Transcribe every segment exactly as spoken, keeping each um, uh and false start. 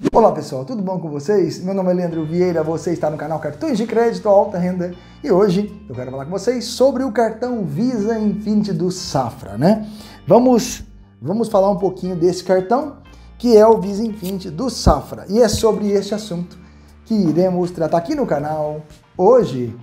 Olá pessoal, tudo bom com vocês? Meu nome é Leandro Vieira, você está no canal Cartões de Crédito Alta Renda e hoje eu quero falar com vocês sobre o cartão Visa Infinity do Safra, né? Vamos, vamos falar um pouquinho desse cartão que é o Visa Infinity do Safra e é sobre este assunto que iremos tratar aqui no canal hoje.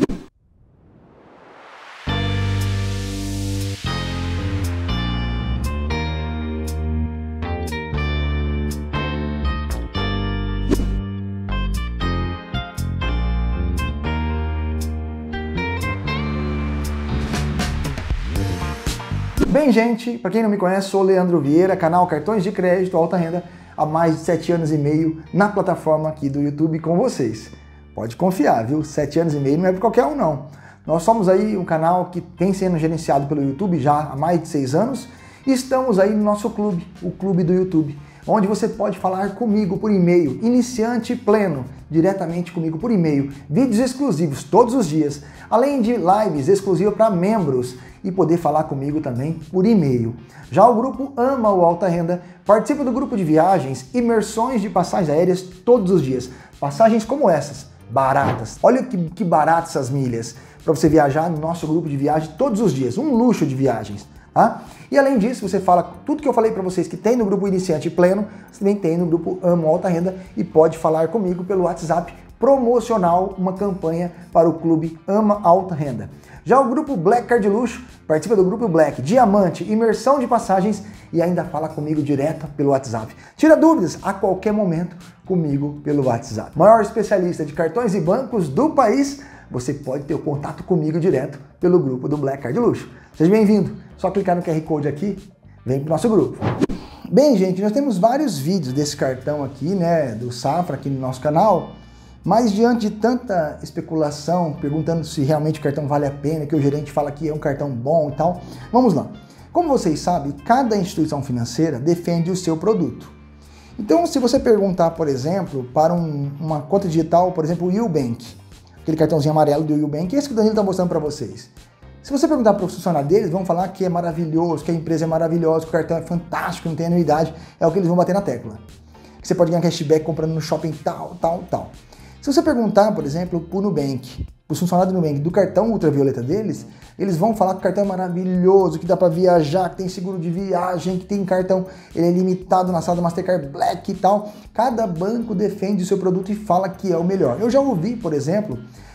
Bem, gente, para quem não me conhece, sou o Leandro Vieira, canal Cartões de Crédito Alta Renda, há mais de sete anos e meio na plataforma aqui do YouTube com vocês. Pode confiar, viu? Sete anos e meio não é para qualquer um, não. Nós somos aí um canal que vem sendo gerenciado pelo YouTube já há mais de seis anos e estamos aí no nosso clube, o Clube do YouTube, onde você pode falar comigo por e-mail, iniciante pleno, diretamente comigo por e-mail, vídeos exclusivos todos os dias, além de lives exclusivas para membros e poder falar comigo também por e-mail. Já o grupo Ama o Alta Renda participa do grupo de viagens, imersões de passagens aéreas todos os dias. Passagens como essas, baratas. Olha que, que baratas essas milhas para você viajar no nosso grupo de viagem todos os dias. Um luxo de viagens. Tá? E além disso, você fala tudo que eu falei para vocês que tem no grupo Iniciante Pleno, você também tem no grupo Amo Alta Renda e pode falar comigo pelo WhatsApp promocional, uma campanha para o clube Ama Alta Renda. Já o grupo Black Card Luxo participa do grupo Black, Diamante, imersão de passagens e ainda fala comigo direto pelo WhatsApp. Tira dúvidas a qualquer momento comigo pelo WhatsApp. Maior especialista de cartões e bancos do país, você pode ter o contato comigo direto pelo grupo do Black Card Luxo. Seja bem-vindo. Só clicar no Q R Code aqui, vem para o nosso grupo. Bem, gente, nós temos vários vídeos desse cartão aqui, né, do Safra aqui no nosso canal, mas diante de tanta especulação, perguntando se realmente o cartão vale a pena, que o gerente fala que é um cartão bom e tal, vamos lá. Como vocês sabem, cada instituição financeira defende o seu produto. Então, se você perguntar, por exemplo, para um, uma conta digital, por exemplo, o Eubank, aquele cartãozinho amarelo do Eubank, esse que o Danilo está mostrando para vocês. Se você perguntar para o funcionário deles, vão falar que é maravilhoso, que a empresa é maravilhosa, que o cartão é fantástico, não tem anuidade, é o que eles vão bater na tecla. Que você pode ganhar cashback comprando no shopping tal, tal, tal. Se você perguntar, por exemplo, para o Nubank, para os funcionários do Nubank, do cartão ultravioleta deles, eles vão falar que o cartão é maravilhoso, que dá para viajar, que tem seguro de viagem, que tem cartão, ele é limitado na sala do Mastercard Black e tal. Cada banco defende o seu produto e fala que é o melhor. Eu já ouvi, por exemplo,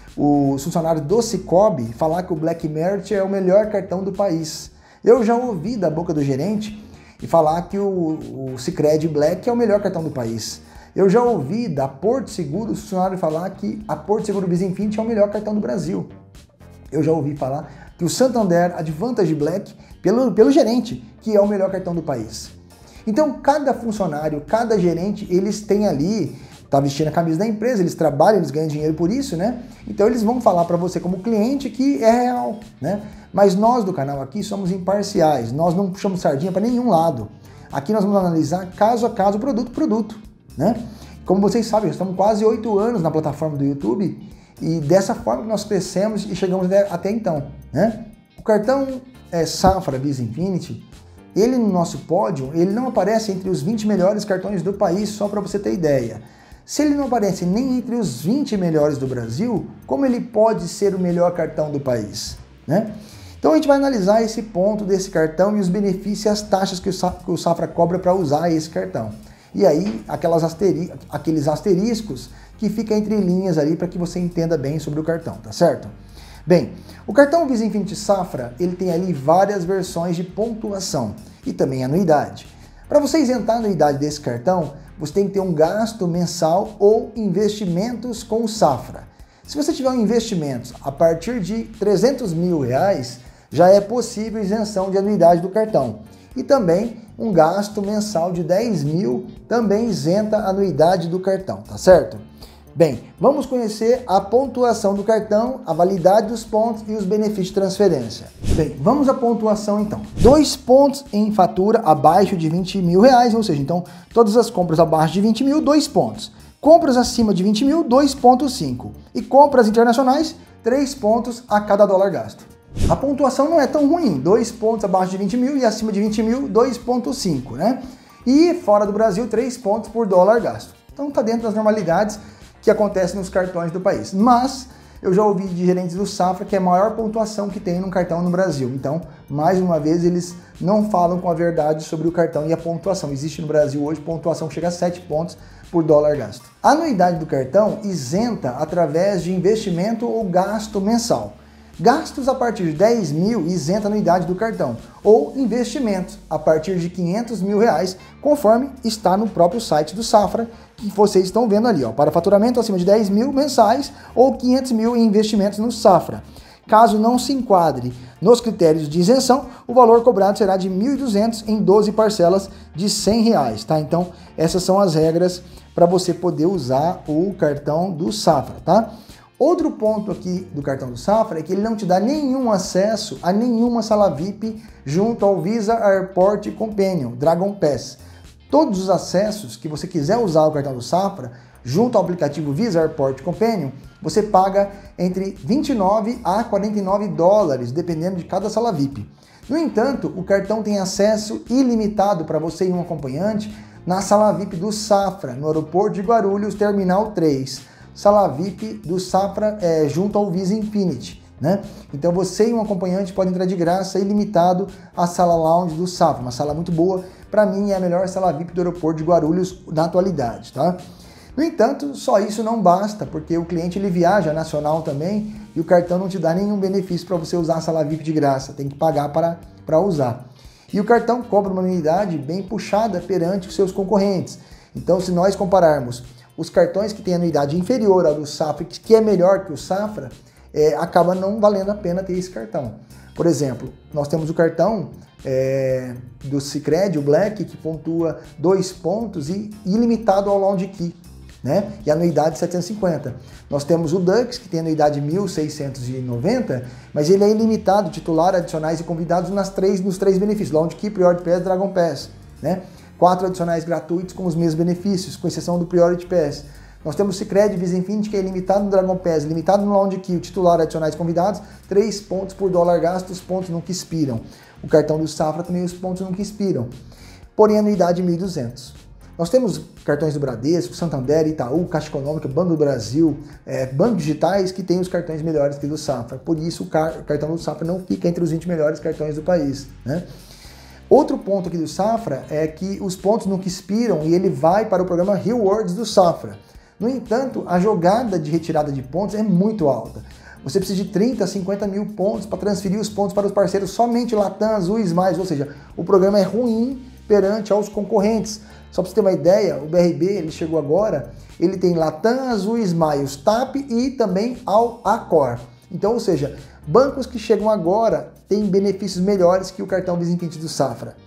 os funcionários do Cicobi falar que o Black Merit é o melhor cartão do país. Eu já ouvi da boca do gerente e falar que o, o Sicredi Black é o melhor cartão do país. Eu já ouvi da Porto Seguro o funcionário falar que a Porto Seguro Visa Infinity é o melhor cartão do Brasil. Eu já ouvi falar que o Santander Advantage Black, pelo, pelo gerente, que é o melhor cartão do país. Então, cada funcionário, cada gerente, eles têm ali, tá vestindo a camisa da empresa, eles trabalham, eles ganham dinheiro por isso, né? Então, eles vão falar para você como cliente que é real, né? Mas nós do canal aqui somos imparciais, nós não puxamos sardinha para nenhum lado. Aqui nós vamos analisar caso a caso, produto a produto, né? Como vocês sabem, estamos quase oito anos na plataforma do YouTube e dessa forma que nós crescemos e chegamos até, até então, né? O cartão é, Safra Visa Infinity, ele no nosso pódio, ele não aparece entre os vinte melhores cartões do país, só para você ter ideia. Se ele não aparece nem entre os vinte melhores do Brasil, como ele pode ser o melhor cartão do país, né? Então a gente vai analisar esse ponto desse cartão e os benefícios e as taxas que o Safra cobra para usar esse cartão. E aí, aquelas asteri aqueles asteriscos que ficam entre linhas ali para que você entenda bem sobre o cartão, tá certo? Bem, o cartão Visa Infinity Safra, ele tem ali várias versões de pontuação e também anuidade. Para você isentar a anuidade desse cartão, você tem que ter um gasto mensal ou investimentos com o Safra. Se você tiver um investimento a partir de trezentos mil reais, já é possível isenção de anuidade do cartão. E também um gasto mensal de dez mil também isenta a anuidade do cartão, tá certo? Bem, vamos conhecer a pontuação do cartão, a validade dos pontos e os benefícios de transferência. Bem, vamos à pontuação então. Dois pontos em fatura abaixo de vinte mil reais, ou seja, então todas as compras abaixo de vinte mil, dois pontos. Compras acima de vinte mil, dois ponto cinco. E compras internacionais, três pontos a cada dólar gasto. A pontuação não é tão ruim, dois pontos abaixo de vinte mil e acima de vinte mil, dois ponto cinco, né? E fora do Brasil, três pontos por dólar gasto. Então está dentro das normalidades que acontecem nos cartões do país. Mas eu já ouvi de gerentes do Safra que é a maior pontuação que tem num cartão no Brasil. Então, mais uma vez, eles não falam com a verdade sobre o cartão e a pontuação. Existe no Brasil hoje pontuação que chega a sete pontos por dólar gasto. A anuidade do cartão isenta através de investimento ou gasto mensal. Gastos a partir de dez mil isenta a anuidade do cartão, ou investimentos a partir de quinhentos mil reais, conforme está no próprio site do Safra, que vocês estão vendo ali, ó, para faturamento acima de dez mil mensais ou quinhentos mil em investimentos no Safra. Caso não se enquadre nos critérios de isenção, o valor cobrado será de mil e duzentos em doze parcelas de cem reais, tá? Então, essas são as regras para você poder usar o cartão do Safra, tá? Outro ponto aqui do cartão do Safra é que ele não te dá nenhum acesso a nenhuma sala V I P junto ao Visa Airport Companion, Dragon Pass. Todos os acessos que você quiser usar o cartão do Safra, junto ao aplicativo Visa Airport Companion, você paga entre vinte e nove a quarenta e nove dólares, dependendo de cada sala V I P. No entanto, o cartão tem acesso ilimitado para você e um acompanhante na sala V I P do Safra, no aeroporto de Guarulhos, Terminal três. Sala V I P do Safra é, junto ao Visa Infinity, né? Então você e um acompanhante podem entrar de graça ilimitado à sala lounge do Safra, uma sala muito boa, para mim é a melhor sala V I P do aeroporto de Guarulhos na atualidade, tá? No entanto, só isso não basta, porque o cliente ele viaja nacional também e o cartão não te dá nenhum benefício para você usar a sala V I P de graça, tem que pagar para, para usar. E o cartão cobra uma anuidade bem puxada perante os seus concorrentes. Então, se nós compararmos os cartões que têm anuidade inferior ao do Safra, que é melhor que o Safra, é, acaba não valendo a pena ter esse cartão. Por exemplo, nós temos o cartão é, do Sicredi, o Black, que pontua dois pontos e ilimitado ao Lounge Key, né? E anuidade setecentos e cinquenta. Nós temos o Dux, que tem anuidade mil seiscentos e noventa, mas ele é ilimitado, titular, adicionais e convidados nas três, nos três benefícios, Lounge Key, Priority Pass e Dragon Pass, né? Quatro adicionais gratuitos com os mesmos benefícios, com exceção do Priority Pass. Nós temos o Sicredi Visa Infinity, que é ilimitado no Dragon Pass, limitado no Lounge Key, o titular, adicionais convidados, três pontos por dólar gasto, os pontos nunca expiram. O cartão do Safra também, os pontos nunca expiram. Porém, anuidade mil e duzentos. Nós temos cartões do Bradesco, Santander, Itaú, Caixa Econômica, Banco do Brasil, é, bancos digitais que têm os cartões melhores que o do Safra. Por isso, o, car o cartão do Safra não fica entre os vinte melhores cartões do país, né? Outro ponto aqui do Safra é que os pontos nunca expiram e ele vai para o programa Rewards do Safra. No entanto, a jogada de retirada de pontos é muito alta. Você precisa de trinta a cinquenta mil pontos para transferir os pontos para os parceiros somente Latam, Azul e Smiles, ou seja, o programa é ruim perante aos concorrentes. Só para você ter uma ideia, o B R B, ele chegou agora, ele tem Latam, Azul, Smiles, T A P e também ao Accor. Então, ou seja, bancos que chegam agora têm benefícios melhores que o cartão Visa Infinity do Safra.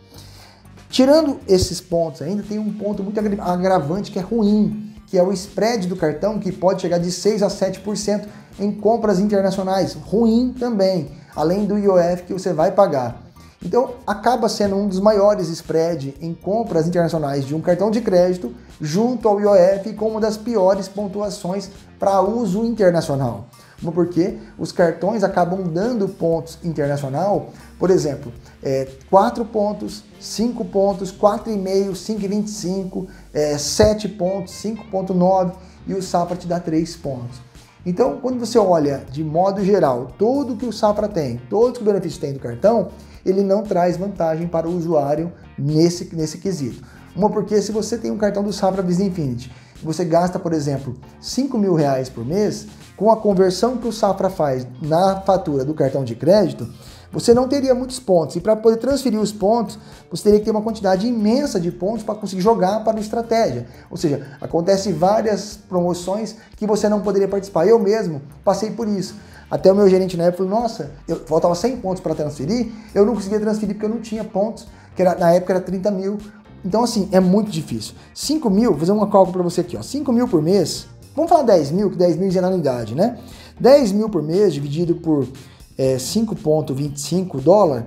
Tirando esses pontos ainda, tem um ponto muito agravante que é ruim, que é o spread do cartão, que pode chegar de seis a sete por cento em compras internacionais. Ruim também, além do I O F que você vai pagar. Então, acaba sendo um dos maiores spread em compras internacionais de um cartão de crédito junto ao I O F com uma das piores pontuações para uso internacional. Uma porque os cartões acabam dando pontos internacional, por exemplo, é, quatro pontos, cinco pontos, quatro vírgula cinco, cinco vírgula vinte e cinco, é, sete pontos, cinco vírgula nove e o Safra te dá três pontos. Então, quando você olha de modo geral tudo que o Safra tem, todos os benefícios que tem do cartão, ele não traz vantagem para o usuário nesse, nesse quesito. Uma porque se você tem um cartão do Safra Visa Infinity, você gasta, por exemplo, cinco mil reais por mês, com a conversão que o Safra faz na fatura do cartão de crédito, você não teria muitos pontos. E para poder transferir os pontos, você teria que ter uma quantidade imensa de pontos para conseguir jogar para a estratégia. Ou seja, acontece várias promoções que você não poderia participar. Eu mesmo passei por isso. Até o meu gerente na época falou, nossa, eu faltava cem pontos para transferir, eu não conseguia transferir porque eu não tinha pontos, que era, na época era trinta mil. Então, assim, é muito difícil. cinco mil, vou fazer um cálculo para você aqui, ó. cinco mil por mês, vamos falar dez mil, que dez mil é na anuidade, né? dez mil por mês dividido por é, cinco vírgula vinte e cinco dólar,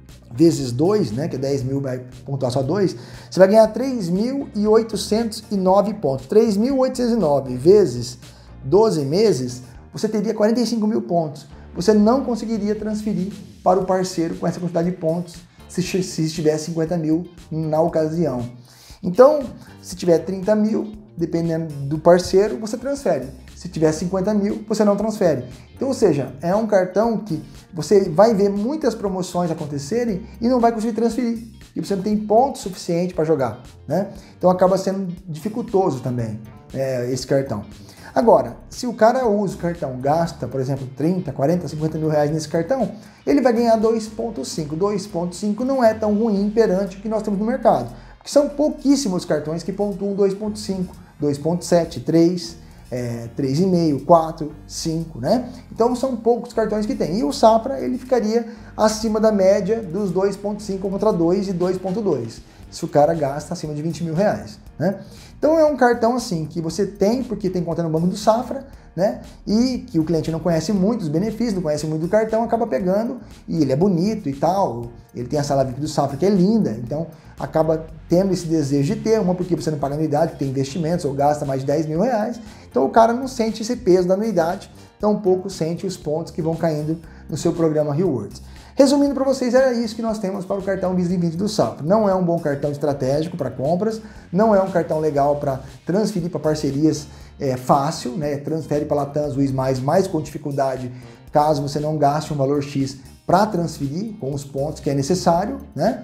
vezes dois, né? Que é dez mil vai pontuar só dois, você vai ganhar três mil oitocentos e nove pontos. três mil oitocentos e nove vezes doze meses, você teria quarenta e cinco mil pontos. Você não conseguiria transferir para o parceiro com essa quantidade de pontos se, se tivesse cinquenta mil na ocasião. Então, se tiver trinta mil, dependendo do parceiro, você transfere. Se tiver cinquenta mil, você não transfere. Então, ou seja, é um cartão que você vai ver muitas promoções acontecerem e não vai conseguir transferir. E você não tem ponto suficiente para jogar, né? Então acaba sendo dificultoso também é, esse cartão. Agora, se o cara usa o cartão, gasta, por exemplo, trinta, quarenta, cinquenta mil reais nesse cartão, ele vai ganhar dois ponto cinco. dois ponto cinco não é tão ruim perante o que nós temos no mercado. Porque são pouquíssimos cartões que pontuam dois ponto cinco, dois ponto sete, três, é, três vírgula cinco, quatro, cinco, né? Então são poucos cartões que tem. E o Safra, ele ficaria acima da média dos dois ponto cinco contra dois e dois ponto dois. Se o cara gasta acima de vinte mil reais, né? Então é um cartão assim que você tem porque tem conta no banco do Safra, né? E que o cliente não conhece muito os benefícios, não conhece muito do cartão, acaba pegando e ele é bonito e tal. Ele tem a sala V I P do Safra que é linda, então acaba tendo esse desejo de ter uma porque você não paga anuidade, tem investimentos ou gasta mais de dez mil reais. Então o cara não sente esse peso da anuidade, tampouco sente os pontos que vão caindo no seu programa Rewards. Resumindo para vocês, era isso que nós temos para o cartão Visa Infinity do Safra. Não é um bom cartão estratégico para compras, não é um cartão legal para transferir para parcerias é, fácil, né? Transfere para Latam, Swiss mais, mais com dificuldade, caso você não gaste um valor X para transferir com os pontos que é necessário, né?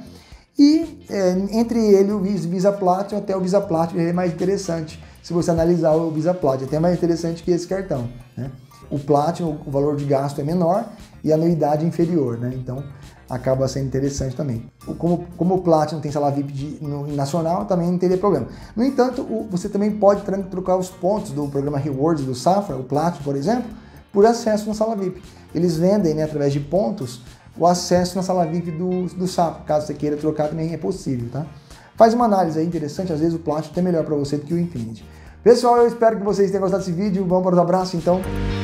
E é, entre ele o Visa Platinum, até o Visa Platinum é mais interessante, se você analisar o Visa Platinum, é até mais interessante que esse cartão, né? O Platinum, o valor de gasto é menor e a anuidade é inferior, né? Então acaba sendo interessante também. Como, como o Platinum tem sala V I P de, no, nacional, também não teria problema. No entanto, o, você também pode trocar os pontos do programa Rewards do Safra, o Platinum, por exemplo, por acesso na sala V I P. Eles vendem, né, através de pontos, o acesso na sala V I P do, do Safra. Caso você queira trocar, também é possível, tá? Faz uma análise aí interessante, às vezes o Platinum é melhor para você do que o Infinity. Pessoal, eu espero que vocês tenham gostado desse vídeo. Vamos para os abraços, então.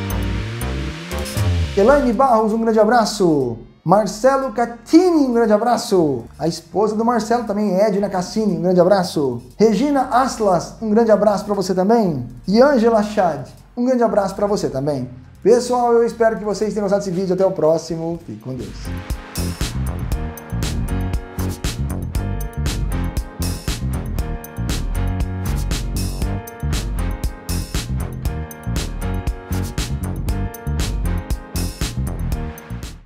Elaine Barros, um grande abraço. Marcelo Catini, um grande abraço. A esposa do Marcelo também, Edna Cassini, um grande abraço. Regina Aslas, um grande abraço para você também. E Ângela Chad, um grande abraço para você também. Pessoal, eu espero que vocês tenham gostado desse vídeo. Até o próximo. Fique com Deus.